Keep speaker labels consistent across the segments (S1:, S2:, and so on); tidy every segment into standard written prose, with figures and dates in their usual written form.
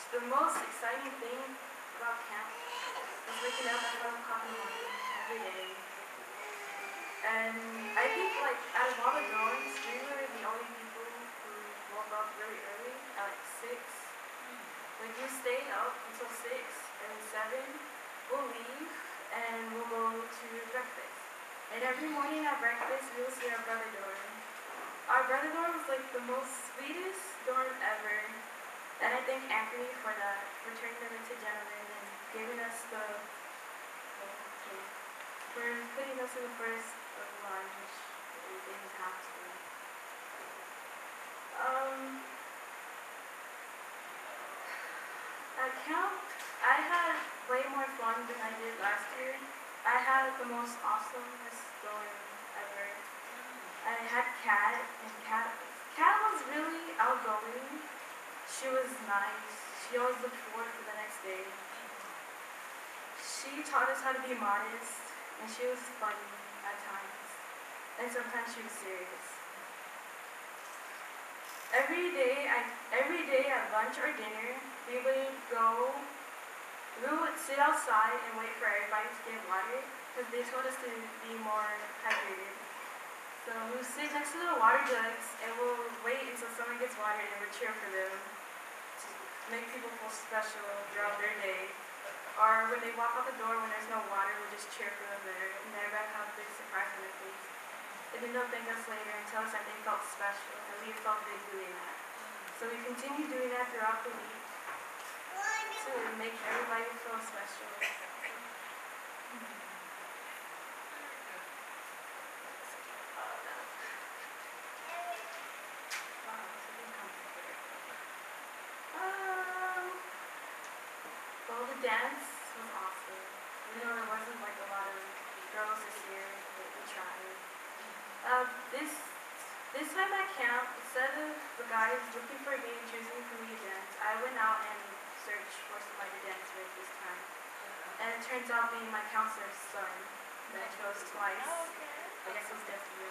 S1: The most exciting thing about camp is waking up at 12 o'clock in the morning every day. And I think like out of all the dorms, we were the only people who woke up really early at like 6. Like we stay up until 6 and then 7, we'll leave and we'll go to breakfast. And every morning at breakfast, we'll see our brother dorm. Our brother dorm was like the most sweetest dorm ever. And I thank Anthony for that, for turning them into gentlemen and giving us for putting us in the first of the line, which we didn't have to. At camp, I had way more fun than I did last year. I had the most awesomest dorm ever. I had Kat, and Kat was really outgoing. She was nice. She always looked forward to the next day. She taught us how to be modest, and she was funny at times. And sometimes she was serious. Every day at lunch or dinner, we would sit outside and wait for everybody to get water, because they told us to be more hydrated. So we would sit next to the water jugs, and we'll wait until someone gets water, and we'll cheer for them to make people feel special throughout their day. Or when they walk out the door when there's no water, we'll just cheer for them there, and everybody have a big surprise on their face. And then they'll thank us later and tell us that they felt special, and we felt big doing that. So we continue doing that throughout the week to make everybody feel special. Well, the dance was awesome. You know, there wasn't like a lot of girls this year, but we tried. This time at camp, instead of the guys looking for me and choosing for me to dance, I went out and searched for somebody to dance with this time. And it turns out being my counselor's son that I chose twice. I guess it was destiny.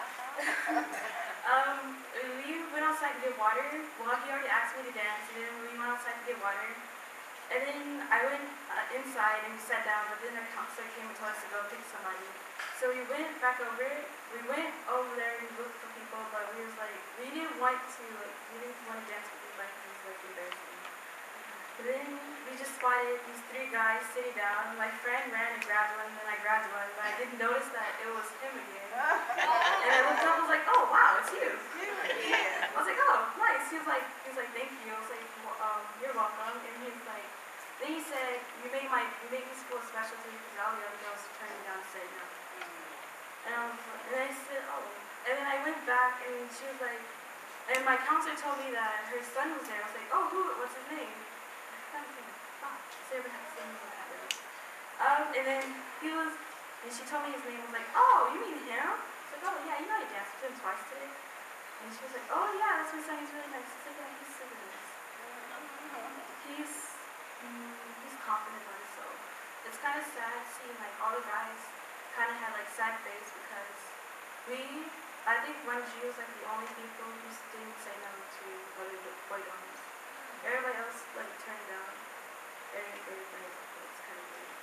S1: We went outside to get water. Well, he already asked me to dance, and then we went outside to get water. And then I went inside and we sat down, but then our counselor came and told us to go pick somebody. So we went back over. We went over there and looked for people, but we didn't want to dance with anybody because it was like embarrassing. But then we just spotted these 3 guys sitting down. My friend ran and grabbed one, and then I grabbed one, but I didn't notice that it was him again. And I looked up and was like, oh wow, it's you. I was like, oh, nice. He was like, thank you. I was like, well, you're welcome. And he was like, then he said, you made me feel special to me because all the other girls turned me down and said no. And I said, oh. And then I went back and she was like, and my counselor told me that her son was there. I was like, oh, what's his name? And then and she told me his name was like, oh, you mean him? I was like, oh yeah, you know I danced with him twice today. And she was like, oh yeah, that's my son, he's really nice. I was like, yeah, he's super nice. He's confident about himself. It's kind of sad seeing like all the guys kind of had like sad face because I think 1G was like the only people who didn't say no to other boy dorms. Everybody else like turned down. Everybody, it's kind of weird.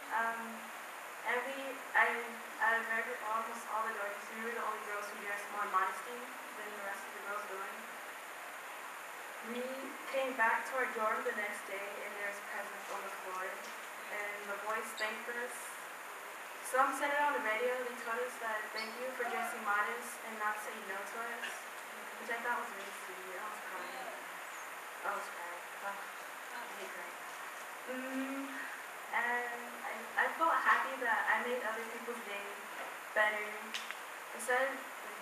S1: Out of almost all the dorms, we were the only girls who dressed more modesty than the rest of the girls doing. We came back to our dorm the next day and there's presents on the floor. And the boys thanked us. Some said it on the radio. They told us that thank you for dressing modest and not saying no to us, which I thought was really sweet. I was crying. I was crying. Oh, I hate crying. And I felt happy that I made other people's day better. Instead of,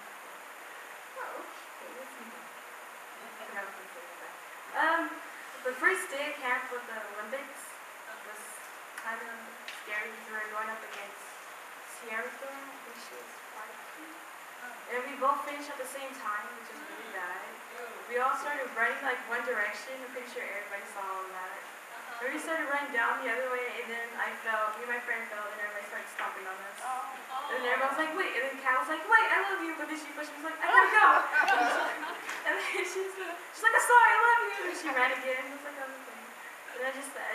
S1: the first day of camp with the Olympics was kind of scary because we were going up against Sierra's dorm, which she was 5. And we both finished at the same time, which was really bad. We all started running like one direction. I'm pretty sure everybody saw all of that. And we started running down the other way, and then I fell. Me and my friend fell, and everybody started stomping on us. And then everyone was like, wait. And then Kat was like, wait, I love you. But then she pushed me, she was like, I gotta go. And then she's like, I'm sorry, I love you. And she ran again. It was like, oh, okay.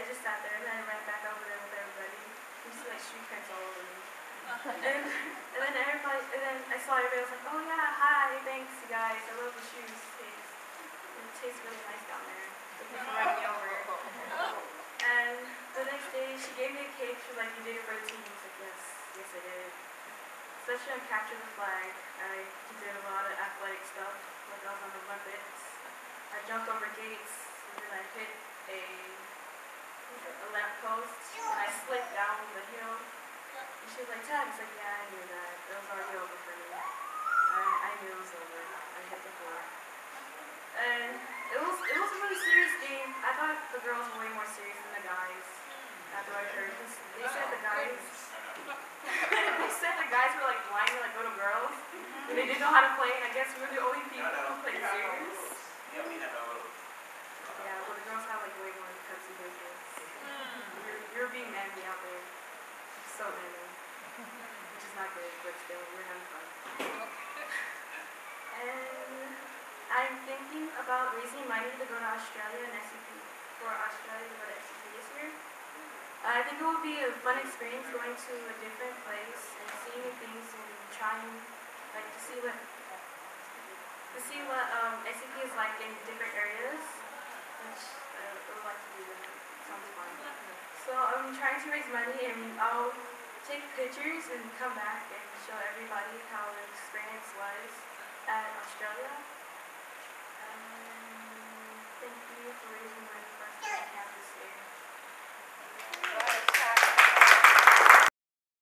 S1: just sat there and then I ran back over there with everybody. You see like street prints all over me. And then I saw everybody. I was like, oh yeah, hi, thanks you guys. I love the shoes. It tastes really nice down there. Thank you for running me over. And the next day, she gave me a cake. She was like, you did it for the team. I was like, yes I did. Especially on Capture the Flag, I did a lot of athletic stuff. Like I was on the Olympics. I jumped over gates, and then I hit a lamppost, and I slipped down the hill. And she was like, Tag, I was like, yeah, I knew that. It was already over for me. I knew it was over. I hit the floor. And it was a really serious game. I thought the girls were way more serious than the guys. After I heard, they said the guys were like blind to like little girls, and they didn't know how to play. And I guess we were the only people who played serious.
S2: Yeah, we had our little.
S1: Yeah, well the girls have like way more cuts and business. You're being manly out there, so manly, which is not good, but still we're having fun. And I'm thinking about raising money to go to Australia and SCP for Australia to go to SCP this year. I think it would be a fun experience going to a different place and seeing new things and trying like to see what SCP is like in different areas, which I would like to do that. Sounds fun. So I'm trying to raise money and I'll take pictures and come back and show everybody how the experience was.